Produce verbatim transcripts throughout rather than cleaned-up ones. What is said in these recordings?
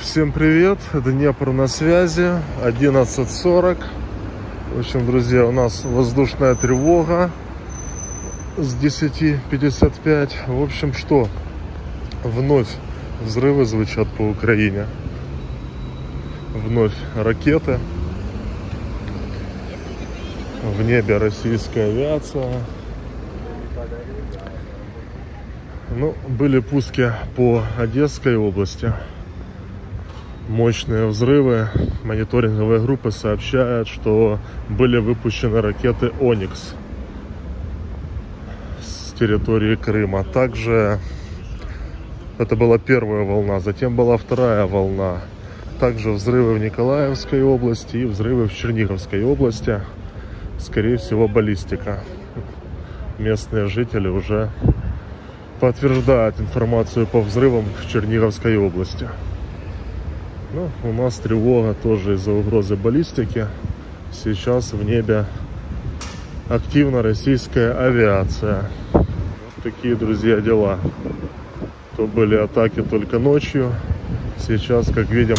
Всем привет, Днепр на связи, одиннадцать сорок. В общем, друзья, у нас воздушная тревога с десяти пятьдесят пять. В общем, что? Вновь взрывы звучат по Украине. Вновь ракеты. В небе российская авиация. Ну, были пуски по Одесской области. Мощные взрывы. Мониторинговые группы сообщают, что были выпущены ракеты «Оникс» с территории Крыма. Также это была первая волна, затем была вторая волна. Также взрывы в Николаевской области и взрывы в Черниговской области. Скорее всего, баллистика. Местные жители уже подтверждают информацию по взрывам в Черниговской области. Ну, у нас тревога тоже из-за угрозы баллистики. Сейчас в небе активна российская авиация. Вот такие, друзья, дела. То были атаки только ночью. Сейчас, как видим,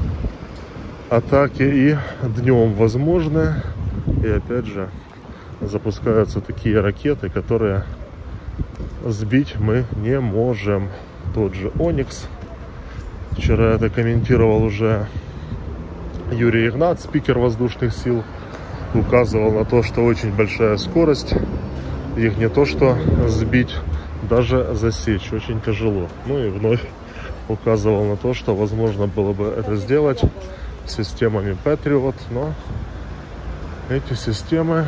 атаки и днем возможны. И опять же запускаются такие ракеты, которые сбить мы не можем. Тот же «Оникс». Вчера это комментировал уже Юрий Игнат, спикер воздушных сил. Указывал на то, что очень большая скорость. Их не то что сбить, даже засечь очень тяжело. Ну и вновь указывал на то, что возможно было бы это сделать системами Patriot, но эти системы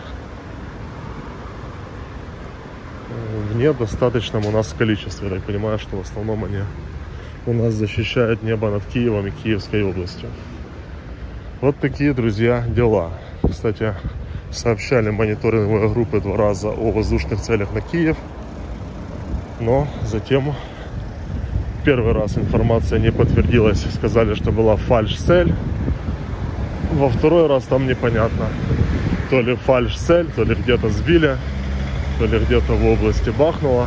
в недостаточном у нас количестве. Я так понимаю, что в основном они у нас защищают небо над Киевом и Киевской областью. Вот такие, друзья, дела. Кстати, сообщали мониторинговые группы два раза о воздушных целях на Киев. Но затем первый раз информация не подтвердилась. Сказали, что была фальш-цель. Во второй раз там непонятно. То ли фальш-цель, то ли где-то сбили, то ли где-то в области бахнуло.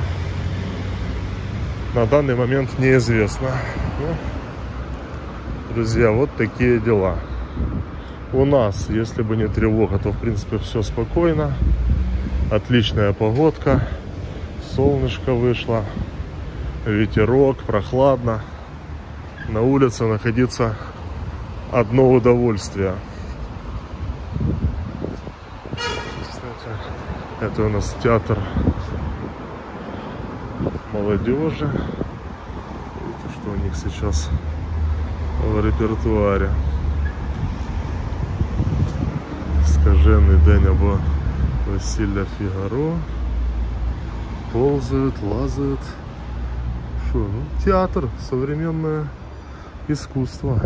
На данный момент неизвестно. Ну, друзья, вот такие дела. У нас, если бы не тревога, то в принципе все спокойно. Отличная погодка. Солнышко вышло. Ветерок, прохладно. На улице находиться одно удовольствие. Кстати, это у нас театр молодежи. Видите, что у них сейчас в репертуаре. Скажений день або весілля Фігаро. Ползают, лазают. Что, ну, театр, современное искусство.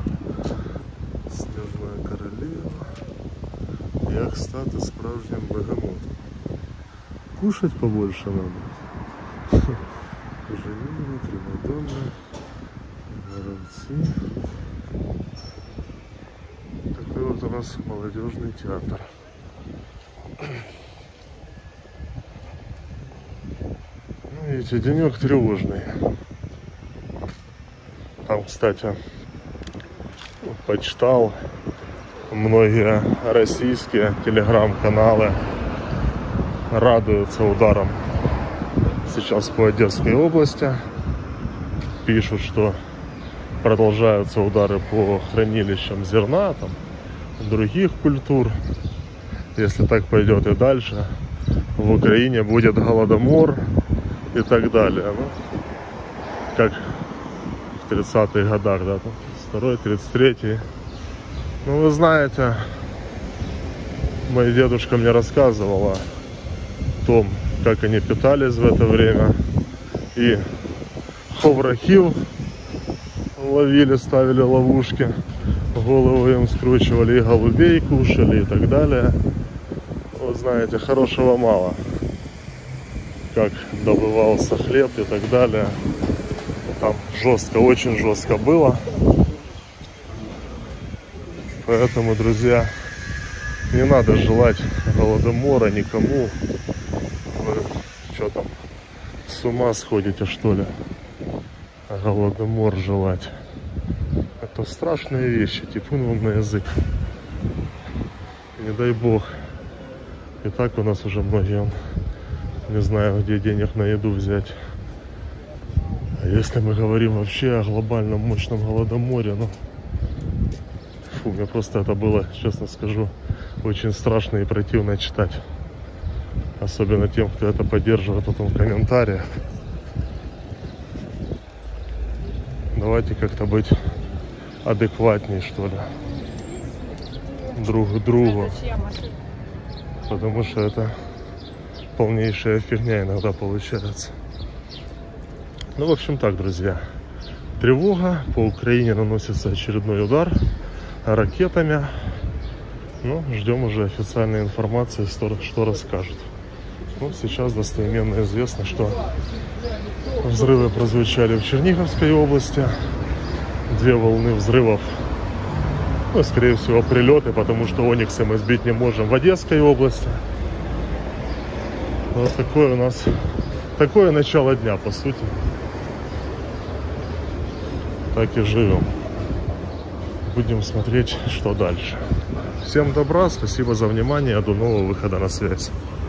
Снежная королева. Як стати справжнім бегемотом. Кушать побольше надо. Живые, Примадонны, Горобцы. Такой вот у нас молодежный театр. Ну, видите, денек тревожный. Там, кстати, почитал, многие российские телеграм-каналы радуются ударам сейчас по Одесской области. Пишут, что продолжаются удары по хранилищам зерна, там, других культур. Если так пойдет и дальше, в Украине будет голодомор и так далее. Ну, как в тридцатых годах, да, там, второй, тридцать третий. Ну, вы знаете, мой дедушка мне рассказывал о том, как они питались в это время. И ховрахил ловили, ставили ловушки, голову им скручивали, и голубей кушали и так далее. Вот знаете, хорошего мало. Как добывался хлеб и так далее. Там жестко, очень жестко было. Поэтому, друзья, не надо желать голодомора никому. Вы что там, с ума сходите, что ли? Голодомор желать. Это страшные вещи, типун вам на язык. Не дай бог. И так у нас уже многие, не знаю, где денег на еду взять. А если мы говорим вообще о глобальном мощном голодоморе, ну, фу, мне просто это было, честно скажу, очень страшно и противно читать. Особенно тем, кто это поддерживает потом в комментариях. Давайте как-то быть адекватней, что ли, друг к другу. Потому что это полнейшая фигня иногда получается. Ну, в общем так, друзья. Тревога. По Украине наносится очередной удар ракетами. Ну, ждем уже официальной информации, что расскажут. Ну, сейчас достеменно известно, что взрывы прозвучали в Черниговской области. Две волны взрывов. Ну, скорее всего, прилеты, потому что Ониксы мы сбить не можем в Одесской области. Вот такое у нас, такое начало дня, по сути. Так и живем. Будем смотреть, что дальше. Всем добра, спасибо за внимание, до нового выхода на связь.